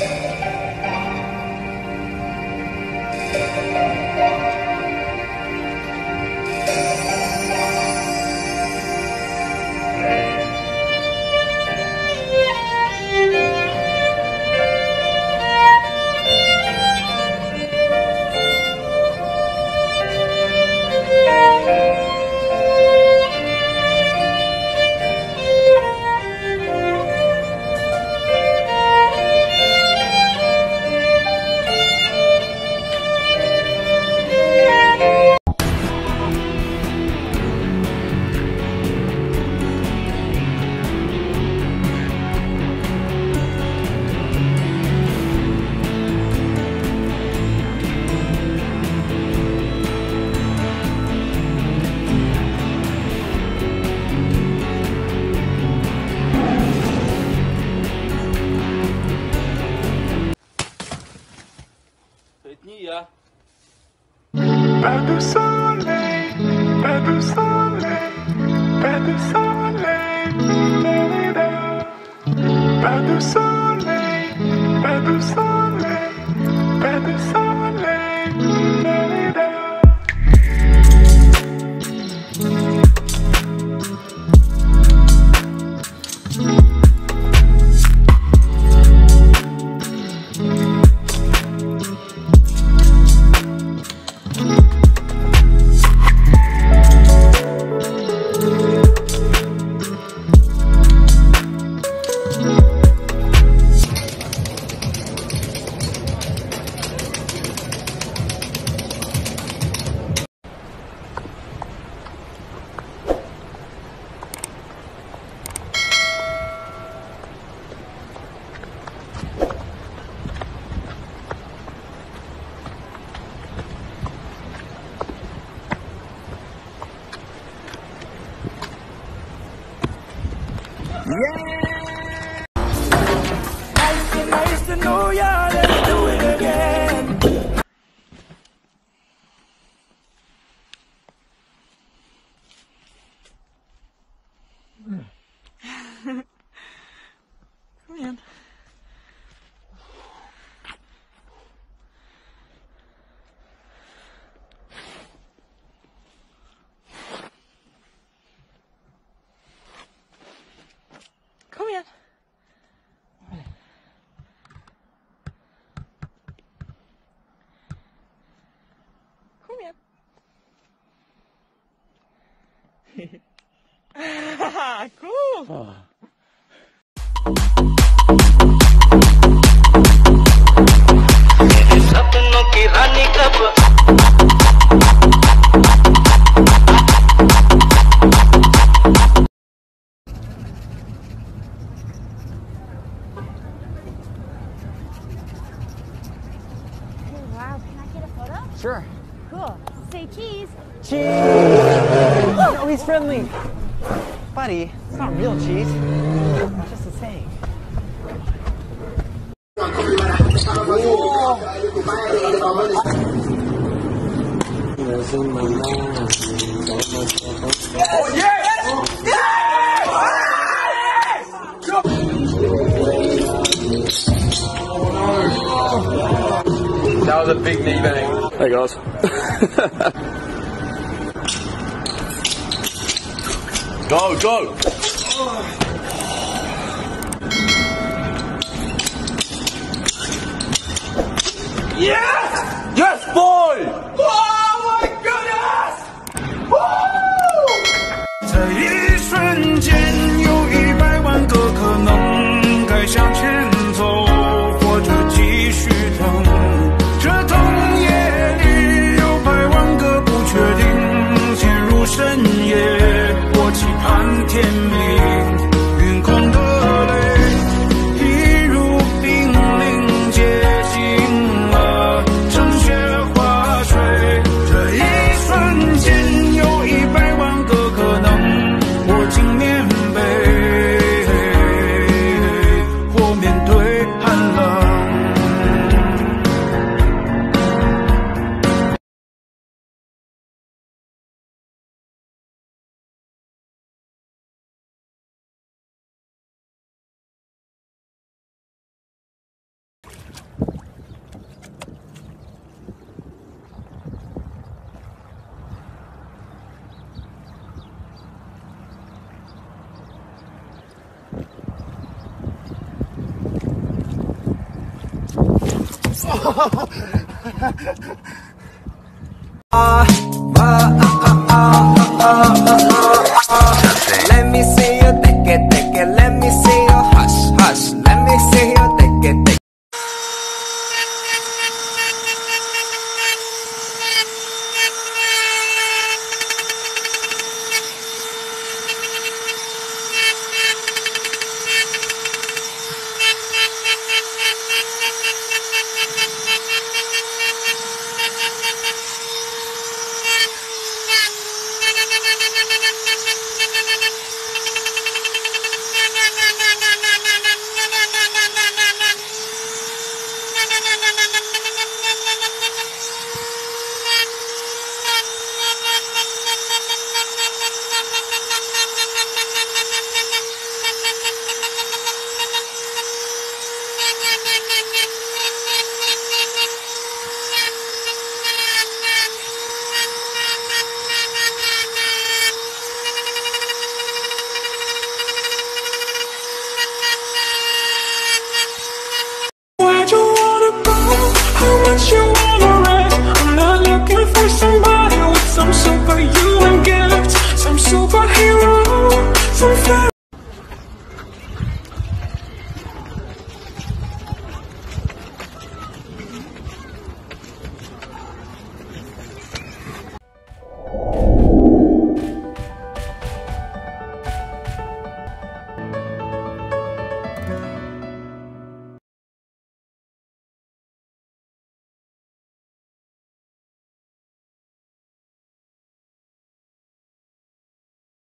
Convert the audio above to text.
Pas de soleil, pas de soleil, pas de soleil, pas de soleil, pas de soleil, pas de soleil. Nice to know ya, let's do it again. Kom igen. Kom igen. Kom igen. Cool. सपनों की रानी कब Wow, can I get a photo? Sure. Cool. Say cheese. Cheese! Oh, he's friendly. Buddy, it's not real cheese. It's just a saying. Oh yeah! That was a big knee bang. Hey guys. Go, go! Yes! Yes, boy! Oh my goodness! Woo! 这一瞬间，有100万个可能，该向前走，或者继续等。这冬夜里，有100万个不确定，陷入深夜，我期盼天明，晕空的泪，一如冰凌接近了。 Let me see you take it, take it. Let me see you hush, hush. Let me see you take it, take it. Where'd you wanna go? How much you